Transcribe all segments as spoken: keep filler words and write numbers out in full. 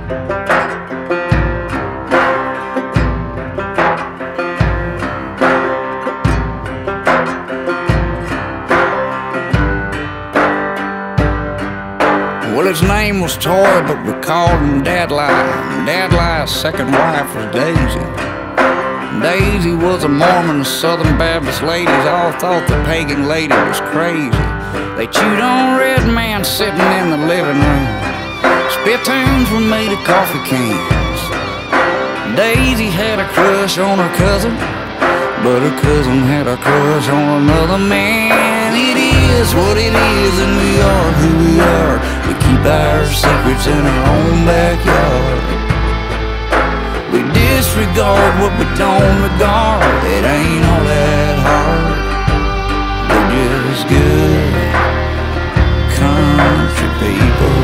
Well, his name was Toy, but we called him Dadlie. Dadlie's second wife was Daisy. Daisy was a Mormon, the Southern Baptist ladies all thought the pagan lady was crazy. They chewed on red man sitting in the living room. Spittoons were made of coffee cans. Daisy had a crush on her cousin, but her cousin had a crush on another man. It is what it is, and we are who we are. We keep our secrets in our own backyard. We disregard what we don't regard. It ain't all that hard. We're just good country people.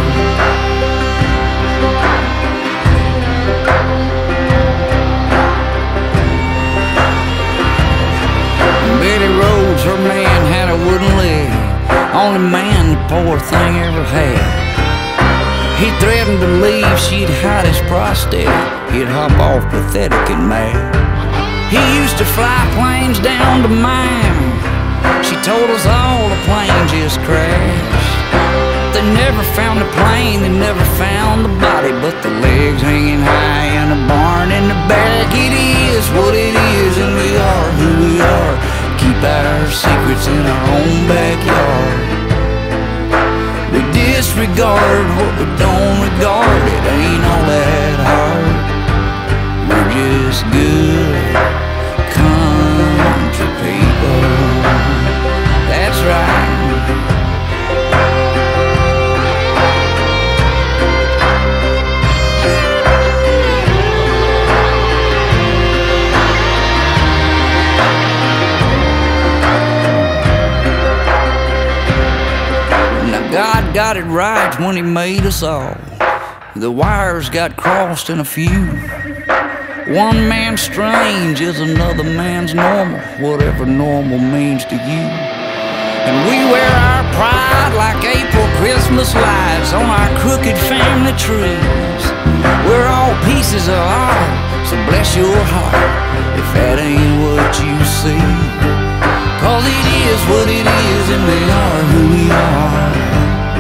Betty Rhodes, her man had a wooden leg, only man the poor thing ever had. He threatened to leave, she'd hide his prostate. He'd hop off pathetic and mad. He used to fly planes down to Miami. She told us all the plane just crashed. They never found the plane, they never found the body, but the legs hanging high in a barn in the back. It is what it is, and we are who we are. Keep our secrets in our own backyard. We disregard what we don't regard. It ain't all that hard. We're just good country people. That's right. God got it right when he made us all. The wires got crossed in a few. One man's strange is another man's normal, whatever normal means to you. And we wear our pride like April Christmas lights on our crooked family trees. We're all pieces of art, so bless your heart if that ain't what you see. Cause it is what it is, and we are who we are.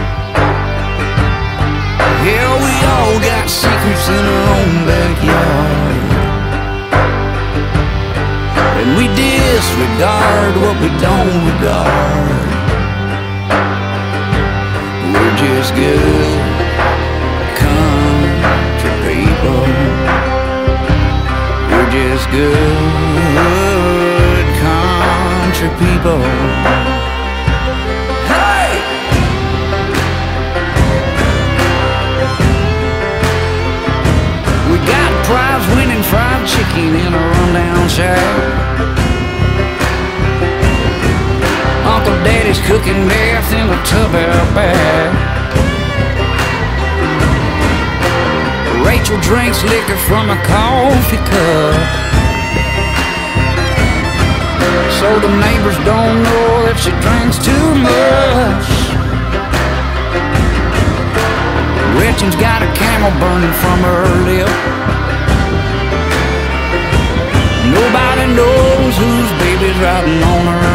Yeah, we all got secrets in our own backyard, and we disregard what we don't regard. We're just good country people. We're just good country people. Prize-winning fried chicken in a rundown shack. Uncle Daddy's cooking death in a tub out back. Rachel drinks liquor from a coffee cup, so the neighbors don't know that she drinks too much. Gretchen's got a camel burning from her lip. Nobody knows whose baby's riding on her